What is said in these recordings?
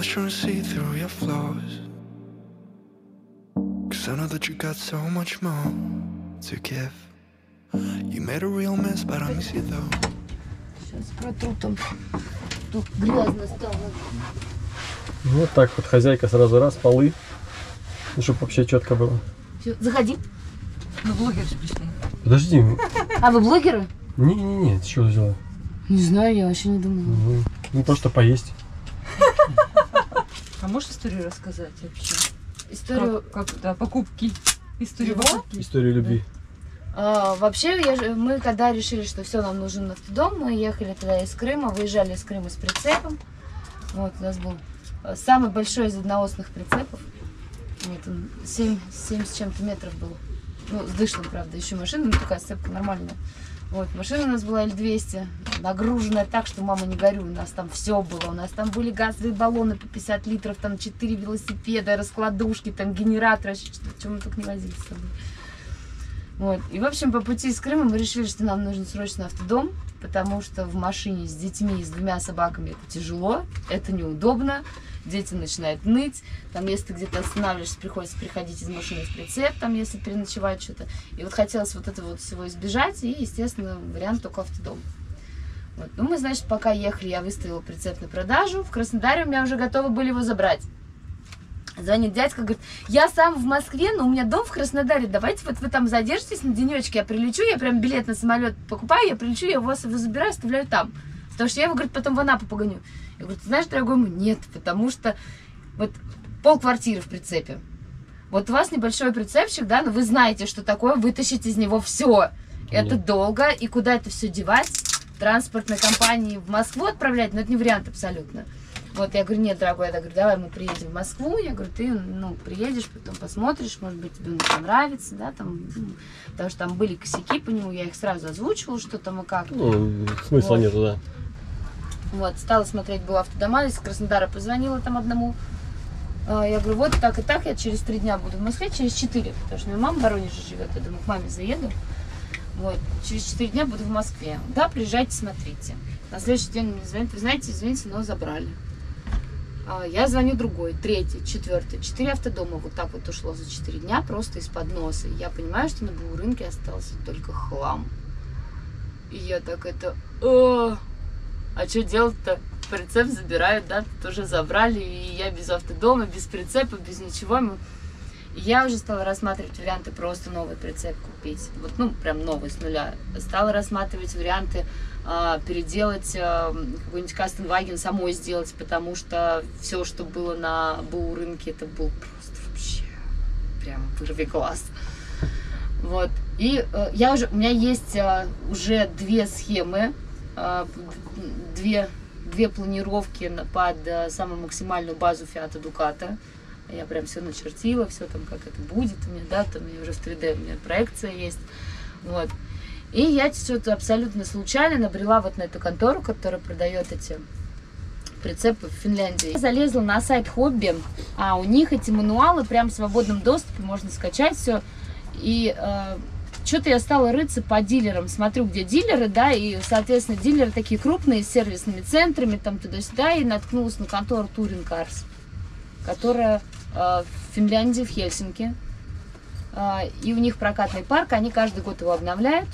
always trying to see through your flaws, 'cause I know that you got so much more to give. You made a real mess, but I miss you though. Сейчас протру там. Тут грязно стало. Вот так вот хозяйка сразу раз, полы. Ну, чтобы вообще четко было. Все, заходи. Мы блогеры пришли. Подожди. А вы блогеры? Не, ты что взяла? Не знаю, я вообще не думала. Ну, просто поесть. А можешь историю рассказать вообще? Историю... Как да, покупки. Историю покупки. Историю любви. Вообще, мы когда решили, что все, нам нужен автодом, мы ехали тогда из Крыма, выезжали из Крыма с прицепом. Вот, у нас был самый большой из одноосных прицепов. Вот он 7 с чем-то метров был. Ну, с дышлом, правда, еще машина, но такая сцепка нормальная. Вот, машина у нас была L200, нагруженная так, что мама не горюй, у нас там все было. У нас там были газовые баллоны по 50 литров, там 4 велосипеда, раскладушки, там генераторы, чем мы только не возили с собой. Вот. И, в общем, по пути из Крыма мы решили, что нам нужен срочно автодом, потому что в машине с детьми и с 2 собаками это тяжело, это неудобно, дети начинают ныть, там, если ты где-то останавливаешься, приходится приходить из машины в прицеп, там, если переночевать что-то. И вот хотелось вот этого вот всего избежать, и, естественно, вариант только автодом. Вот. Ну, мы, значит, пока ехали, я выставила прицеп на продажу, в Краснодаре у меня уже готовы были его забрать. Звонит дядька, говорит, я сам в Москве, но у меня дом в Краснодаре, давайте вот вы там задержитесь на денечке, я прилечу, я прям билет на самолет покупаю, я прилечу, я вас его забираю, оставляю там. Потому что я его, говорит, потом в Анапу погоню. Я говорю, ты знаешь, дорогой мой, нет, потому что вот полквартиры в прицепе. Вот у вас небольшой прицепчик, да, но вы знаете, что такое вытащить из него все. Это долго, и куда это все девать? Транспортной компании в Москву отправлять, но это не вариант абсолютно. Вот, я говорю, нет, дорогой, я говорю, давай мы приедем в Москву, я говорю, ты, ну, приедешь, потом посмотришь, может быть, тебе понравится, да, там, потому что там были косяки по нему, я их сразу озвучивала, что там и как. Ну, смысла вот. нету, да. Вот, стала смотреть, была автодома, из Краснодара позвонила там одному, я говорю, вот так и так, я через 3 дня буду в Москве, через 4, потому что у меня мама в Воронеже живет, я думаю, к маме заеду, вот, через 4 дня буду в Москве, да, приезжайте, смотрите. На следующий день мне звонят, вы знаете, извините, но забрали. Я звоню другой, 3-й, 4-й, 4 автодома вот так вот ушло за 4 дня просто из-под носа. Я понимаю, что на БУ рынке остался только хлам. И я так это, а что делать-то? Прицеп забирают, да, тоже забрали, и я без автодома, без прицепа, без ничего. И я уже стала рассматривать варианты просто новый прицеп купить, вот, ну, прям новый, с нуля. Стала рассматривать варианты переделать какой-нибудь Кастенваген самой сделать, потому что все, что было на БУ рынке, это был просто вообще прям вырви глаз. Вот. И у меня есть уже 2 схемы, 2 планировки под самую максимальную базу Фиата Дуката. Я прям все начертила, все там, как это будет у меня, да, там у меня уже в 3D, у меня проекция есть. Вот. И я что-то абсолютно случайно набрела вот на эту контору, которая продает эти прицепы в Финляндии. Залезла на сайт Хобби, а у них эти мануалы прям в свободном доступе, можно скачать все. И что-то я стала рыться по дилерам, смотрю, где дилеры, да, и, соответственно, дилеры такие крупные, с сервисными центрами, там туда-сюда, и наткнулась на контору Touring Cars, которая в Финляндии, в Хельсинки. И у них прокатный парк, они каждый год его обновляют.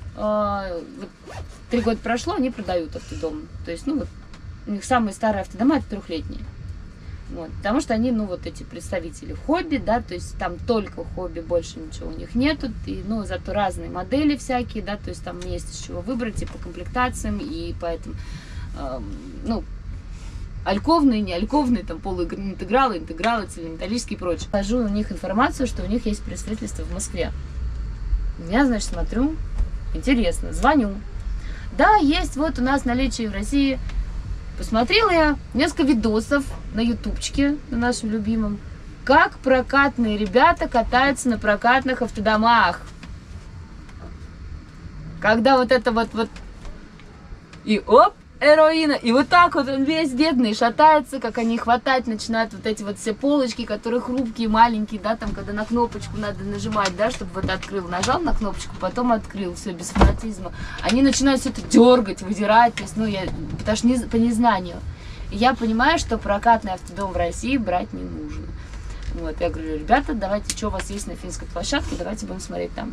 3 года прошло, они продают автодом. То есть, ну, вот, у них самые старые автодома это 3-летние. Вот, потому что они, ну, вот эти представители хобби, да, то есть там только хобби, больше ничего у них нету. И, ну, зато разные модели всякие, да, то есть там есть из чего выбрать и по комплектациям, и поэтому, ну, альковные, не альковные, там полуинтегралы, интегралы, цельнометаллические и прочее. Покажу у них информацию, что у них есть представительство в Москве. Я, значит, смотрю, интересно, звоню. Да, есть вот у нас наличие в России. Посмотрела я несколько видосов на ютубчике, на нашем любимом, как прокатные ребята катаются на прокатных автодомах. Когда вот это вот и оп, эроина, и вот так вот он весь бедный шатается, как они хватать начинают вот эти вот все полочки, которые хрупкие, маленькие, да, там, когда на кнопочку надо нажимать, да, чтобы вот открыл, нажал на кнопочку, потом открыл, все, без фанатизма. Они начинают все это дергать, выдирать, то есть, ну, потому что по незнанию. И я понимаю, что прокатный автодом в России брать не нужно. Вот, я говорю, ребята, давайте, что у вас есть на финской площадке, давайте будем смотреть там.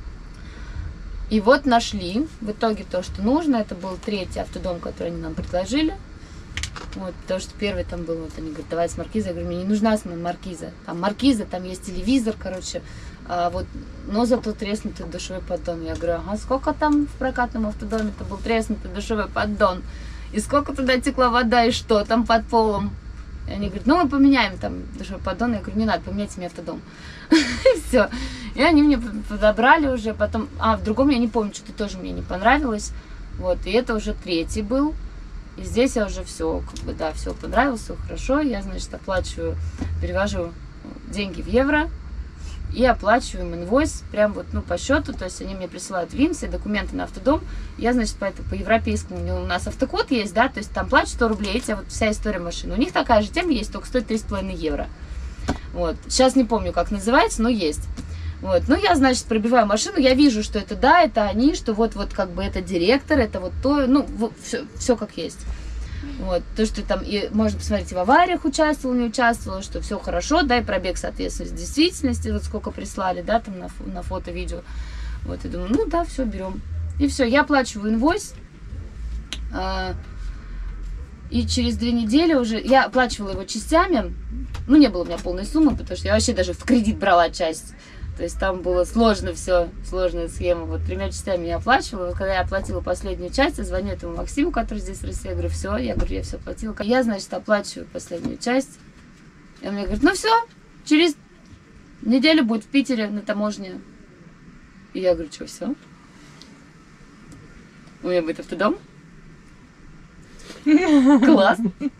И вот нашли, в итоге то, что нужно, это был 3-й автодом, который они нам предложили. Вот, потому что первый там был, вот они говорят, давай с маркизой. Я говорю, мне не нужна маркиза. Там маркиза, там есть телевизор, короче. Вот, но зато треснутый душевой поддон. Я говорю, ага, сколько там в прокатном автодоме это был треснутый душевой поддон? И сколько туда текла вода, и что там под полом? И они говорят, ну мы поменяем там душевой поддон. Я говорю, не надо, поменяйте мне автодом. И все. И они мне подобрали уже, потом, в другом я не помню, что-то тоже мне не понравилось. Вот, и это уже 3-й был. И здесь я уже все, как бы, да, все понравилось, все хорошо. Я, значит, оплачиваю, перевожу деньги в евро и оплачиваю им инвойс прям вот, ну, по счету. То есть они мне присылают ВИН, все документы на автодом. Я, значит, по европейскому, у нас автокод есть, да, то есть там плачу 100 рублей, эти вот вся история машины. У них такая же тема есть, только стоит 3,5 евро. Вот. Сейчас не помню, как называется, но есть. Вот. Ну, я, значит, пробиваю машину, я вижу, что это да, это они, что вот как бы это директор, это вот то, ну, все как есть. Вот. То, что там, и можно посмотреть, и в авариях участвовал, не участвовал, что все хорошо, да, и пробег соответствует действительности, вот сколько прислали, да, там на фото, видео. Вот, и думаю, ну, да, все, берем. И все, я оплачиваю инвойс, и через 2 недели уже, я оплачивала его частями, ну, не было у меня полной суммы, потому что я вообще даже в кредит брала часть. То есть там было сложно все, сложная схема. Вот 3 частями я оплачивала. Вот когда я оплатила последнюю часть, я звоню этому Максиму, который здесь в России. Я говорю, все, я все оплатила. Я, значит, оплачиваю последнюю часть. И он мне говорит, ну все, через неделю будет в Питере на таможне. И я говорю, что, все? У меня будет автодом? Класс.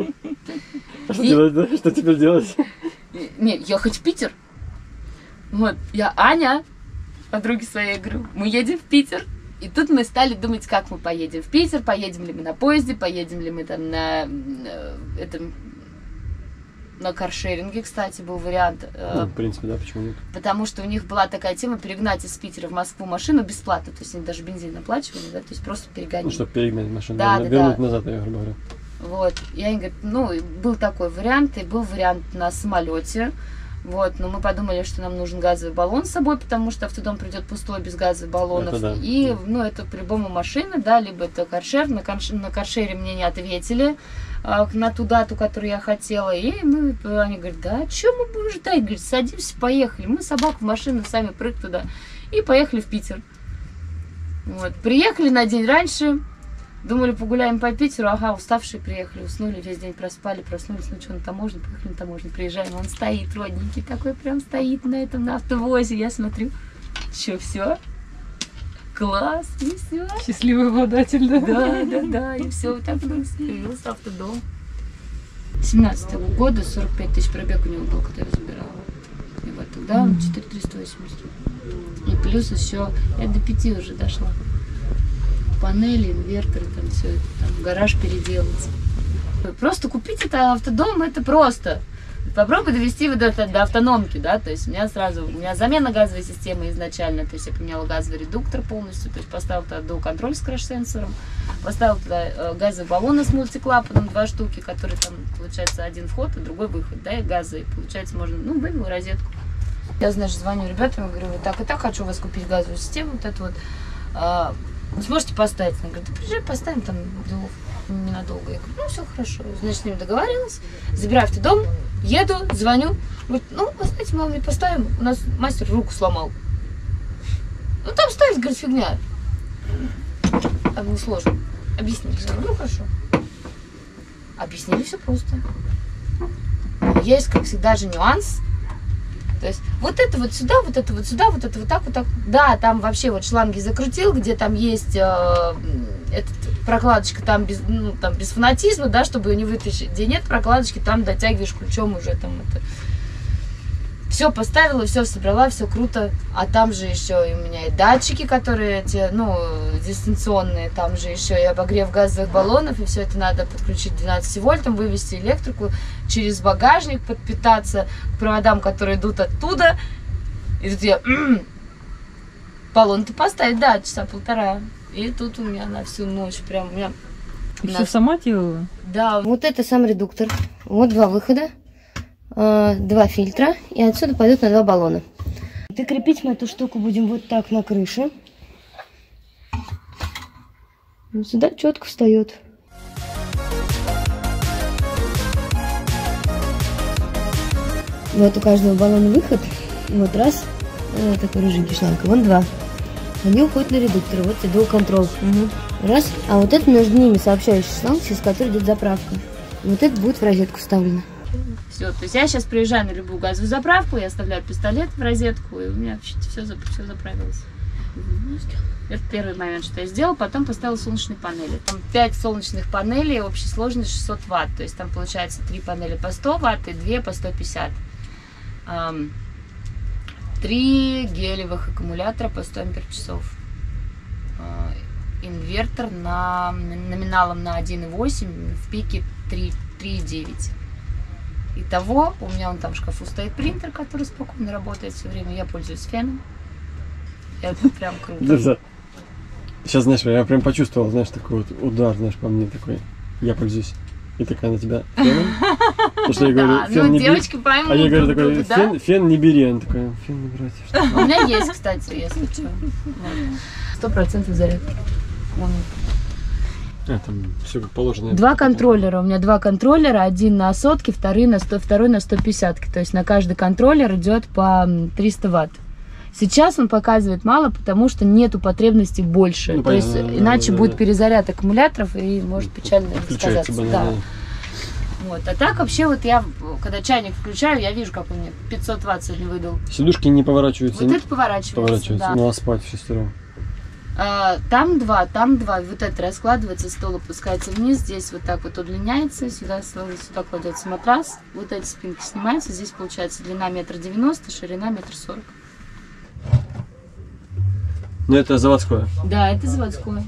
Что теперь делать? Нет, ехать в Питер. Вот, я Аня, подруге своей, говорю, мы едем в Питер. И тут мы стали думать, как мы поедем в Питер, поедем ли мы на поезде, поедем ли мы там на каршеринге, кстати, был вариант. Ну, в принципе, да, почему нет? Потому что у них была такая тема перегнать из Питера в Москву машину бесплатно. То есть они даже бензин оплачивали, да, то есть просто перегонять. Ну, чтобы перегнать машину, да, вернуть назад, я грубо говоря. Вот, и они говорят, ну, был такой вариант, и был вариант на самолете. Вот, но мы подумали, что нам нужен газовый баллон с собой, потому что автодом придет пустой, без газовых баллонов. Это да. И, ну, это по-любому машина, да, либо это каршер. На каршере мне не ответили на ту дату, которую я хотела. И они говорят, да, что мы будем ждать? Говорят, садимся, поехали. Мы собаку в машину, сами прыг туда. И поехали в Питер. Вот, приехали на день раньше. Думали, погуляем по Питеру, ага, уставшие приехали, уснули, весь день проспали, проснулись, ну что, на таможню, поехали на таможню, приезжаем, он стоит, родненький такой, прям стоит на автовозе, я смотрю, что, все, класс, и все. Счастливый обладатель, да? Да, и все, вот так появился автодом. 17-го года 45 тысяч пробег у него был, когда я забирала. И вот тогда он 4380. И плюс еще, я до 5 уже дошла. Панели, инверторы, там все это, там гараж переделать. Просто купить это автодом, это просто. Попробуй довести вот это до автономки, да, то есть у меня замена газовой системы изначально, то есть я поменяла газовый редуктор полностью, то есть поставила туда дуал-контроль с краш-сенсором, поставила туда газовые баллоны с мультиклапаном, 2 штуки, которые там, получается, один вход и другой выход, да, и газовый, получается, можно, ну, вывела розетку. Я, значит, звоню ребятам и говорю, вот так и так, хочу у вас купить газовую систему, вот эту вот. Сможете поставить? Она говорит, да приезжай, поставим там ненадолго. Я говорю, ну все хорошо. Значит, с ним договорилась. Забираю автодом, еду, звоню. Говорит, ну, вы знаете, мы вам не поставим. У нас мастер руку сломал. Ну там ставить, говорит, фигня. А не сложно. Объяснили. Я говорю, ну хорошо. Объяснили все просто. Есть, как всегда же, нюанс. То есть вот это вот сюда, вот это вот сюда, вот это вот так, вот так. Да, там вообще вот шланги закрутил, где там есть прокладочка, там без фанатизма, да, чтобы ее не вытащить. Где нет прокладочки, там дотягиваешь ключом уже там это. Все поставила, все собрала, все круто. А там же еще и у меня и датчики, которые эти, ну, дистанционные, там же еще и обогрев газовых баллонов, и все это надо подключить 12 вольтом, вывести электрику, через багажник подпитаться к проводам, которые идут оттуда. И тут я, баллон-то поставить, да, часа 1,5. И тут у меня на всю ночь прям, у меня Ты все сама делала? Да. Вот это сам редуктор. Вот 2 выхода, 2 фильтра. И отсюда пойдут на 2 баллона. И крепить мы эту штуку будем вот так на крыше. Вот сюда четко встает. Вот у каждого баллона выход. Вот раз. Такой рыженький шланг. Вон 2. Они уходят на редуктор. Вот и dual control. Раз. А вот это между ними сообщающий шланг, через который идет заправка. Вот это будет в розетку вставлено. Все, то есть я сейчас приезжаю на любую газовую заправку, я оставляю пистолет в розетку, и у меня вообще все заправилось. Это первый момент, что я сделала. Потом поставила солнечные панели. Там 5 солнечных панелей, общей сложность 600 ватт. То есть там получается 3 панели по 100 ватт и 2 по 150. 3 гелевых аккумулятора по 100 ампер-часов. Инвертор номиналом на 1,8, в пике 3,9. Итого, у меня вон там в шкафу стоит принтер, который спокойно работает все время. Я пользуюсь феном. Это прям круто. Да. Сейчас, знаешь, я прям почувствовал, знаешь, такой вот удар, знаешь, по мне такой. Я пользуюсь. И такая на тебя феном. Потому что я говорю, фен не бери. А я говорю такой, фен не бери. Она такая, фен не брать. У меня есть, кстати, если что. 100% зарядки. Там все как положено. 2 контроллера. У меня 2 контроллера. Один на сотке, второй на 150. То есть на каждый контроллер идет по 300 ватт. Сейчас он показывает мало, потому что нету потребности больше. Ну, то есть иначе будет перезаряд аккумуляторов и может печально сказаться. Да. Вот. А так вообще вот я, когда чайник включаю, я вижу, как он мне 500 ватт сегодня выдал. Сидушки не поворачиваются? Вот это поворачивается. Да. Ну а спать в шестером? Там 2. Вот это раскладывается, стол опускается вниз, здесь вот так вот удлиняется, сюда кладется матрас, вот эти спинки снимаются, здесь получается длина 1,90 м, ширина 1,40 м. Ну это заводское? Да, это заводское.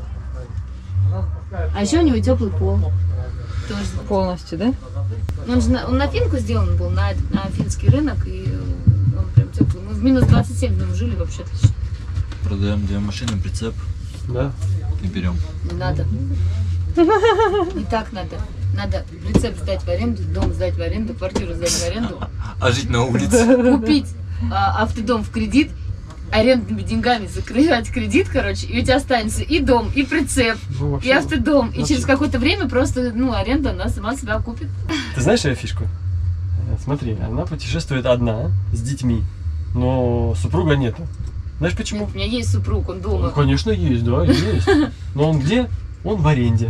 А еще у него теплый пол. Тоже полностью, да? Он на финку сделан был, на финский рынок, и он прям теплый. Мы в минус 27 в нем жили вообще отлично. Продаем 2 машины, прицеп. Да. И берем. Не надо. Не так надо. Надо прицеп сдать в аренду, дом сдать в аренду, квартиру сдать в аренду. А жить на улице? Купить автодом в кредит, арендными деньгами закрывать кредит, короче, и у тебя останется и дом, и прицеп, и автодом. И через какое-то время просто, аренда, она сама себя купит. Ты знаешь ее фишку? Смотри, она путешествует одна, с детьми, но супруга нету. Знаешь почему? Нет, у меня есть супруг, он дома. Ну, конечно, есть, да, есть. Но он где? Он в аренде.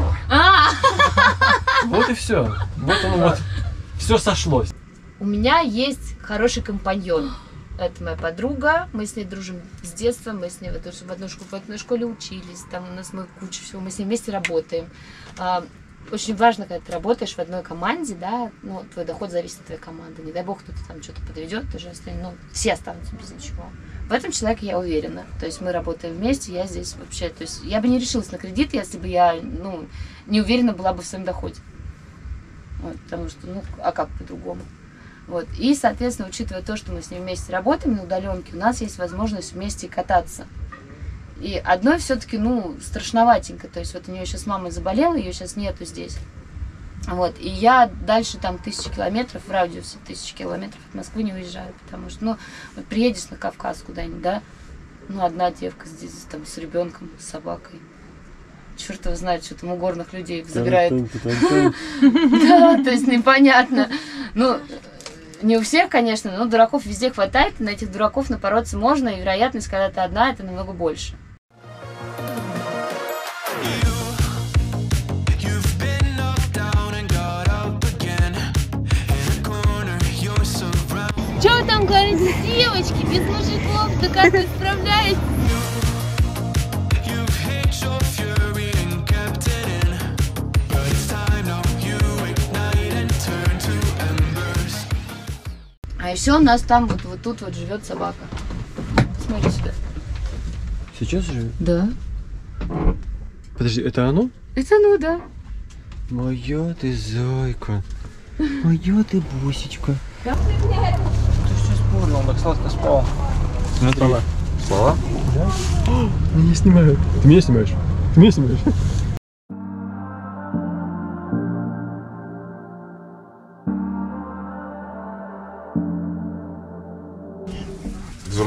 Вот и все. Вот оно вот. Все сошлось. У меня есть хороший компаньон. Это моя подруга. Мы с ней дружим с детства. Мы с ней в одной школе учились. Там у нас куча всего. Мы с ней вместе работаем. Очень важно, когда ты работаешь в одной команде, да, твой доход зависит от твоей команды. Не дай бог, кто-то там что-то подведет, ты же все останутся без ничего. В этом человеке я уверена. То есть мы работаем вместе, я здесь вообще, то есть я бы не решилась на кредит, если бы я, не уверена была бы в своем доходе. Вот, потому что, а как по-другому? Вот. И, соответственно, учитывая то, что мы с ней вместе работаем на удаленке, у нас есть возможность вместе кататься. И одной все-таки, страшноватенько. То есть вот у нее сейчас мама заболела, ее сейчас нету здесь. Вот. И я дальше там 1000 километров, в радиусе 1000 километров от Москвы не уезжаю. Потому что, вот приедешь на Кавказ куда-нибудь, да, одна девка здесь там с ребенком, с собакой. Черт его знает, что там у горных людей забирает. Да, то есть непонятно. Не у всех, конечно, но дураков везде хватает, и на этих дураков напороться можно, и вероятность, когда ты одна, это намного больше. Что вы там говорите, девочки, без мужиков, да как вы справляетесь? А еще у нас там вот тут вот живет собака. Смотри сюда. Сейчас живет? Да. Подожди, это оно? Это оно, да. Моя ты зайка. Моя ты бусечка. Ты все спорил, он так сладко спал. Смотри. Слова? Да? Меня снимают. Ты меня снимаешь? Ты меня снимаешь?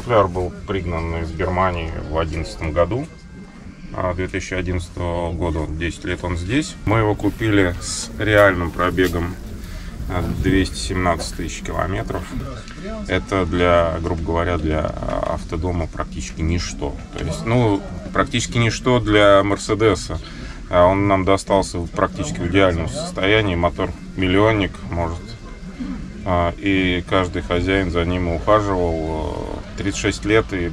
экземпляр был пригнан из Германии в 2011 году. 2011 года, 10 лет он здесь. Мы его купили с реальным пробегом 217 тысяч километров. Это для, грубо говоря, для автодома практически ничто. То есть, ну, практически ничто для Мерседеса. Он нам достался практически в идеальном состоянии. Мотор миллионник, может. И каждый хозяин за ним ухаживал. 36 лет и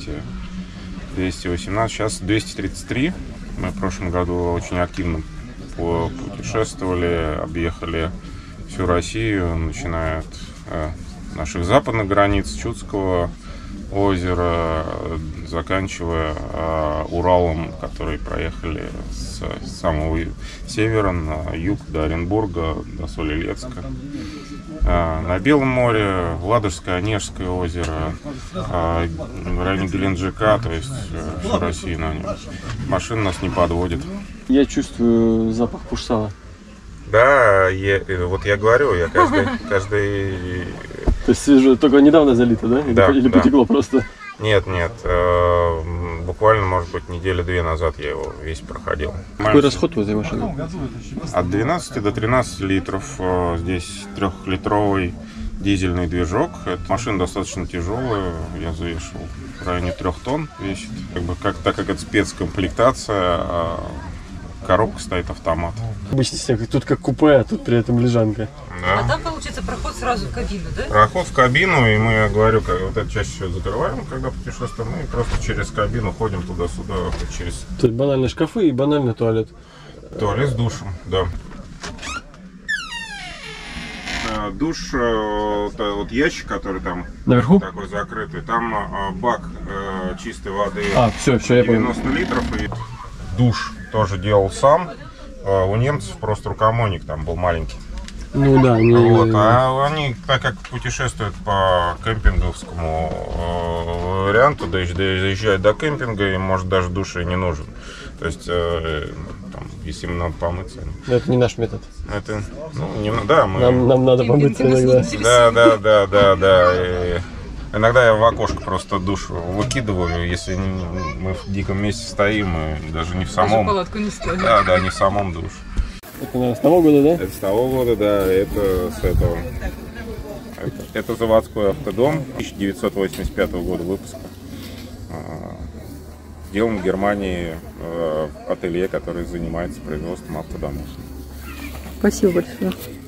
218, сейчас 233. Мы в прошлом году очень активно путешествовали, объехали всю Россию, начиная от наших западных границ, Чудского озера, заканчивая Уралом, который проехали с самого севера на юг до Оренбурга, до Соль-Илецка. На Белом море, Ладожское, Онежское озеро, в районе Геленджика, то есть всю Россию на нем. Машина нас не подводит. Я чувствую запах пушсала. Да, вот я говорю, я каждый... То есть свежо, только недавно залито, да? Да, или да. потекло просто? Нет, буквально, может быть, недели-две назад я его весь проходил. Какой расход у этой машины? От 12 до 13 литров. Здесь 3-литровый дизельный движок. Эта машина достаточно тяжелая. Я завешивал в районе 3 тонн весит. Так как это спецкомплектация, коробка стоит автомат. Обычно тут как купе, а тут при этом лежанка. Да. А там, получается, проход сразу в кабину, да? Проход в кабину, и мы, я говорю, вот это чаще всего закрываем, когда путешествуем, и просто через кабину ходим туда-сюда, через... То есть банально шкафы и банально туалет. Туалет с душем, да. Душ, вот ящик, который там наверху такой закрытый, там бак чистой воды все, я понял. 90 литров, и душ тоже делал сам. У немцев просто рукомойник там был маленький. Ну да, А они, так как путешествуют по кемпинговскому варианту, доезжают до кемпинга, им, может, даже душ и не нужен. То есть, там, если им надо помыться. Это не наш метод. Это, да, нам надо помыться иногда. Да. И иногда я в окошко просто душ выкидываю, если мы в диком месте стоим, и даже не в самом... Палатку не стоит. Да, не в самом душе. Это, наверное, с того года, да? Это с того года, да, это с этого. Это заводской автодом 1985 года выпуска. Сделан в Германии ателье, который занимается производством автодомов. Спасибо большое.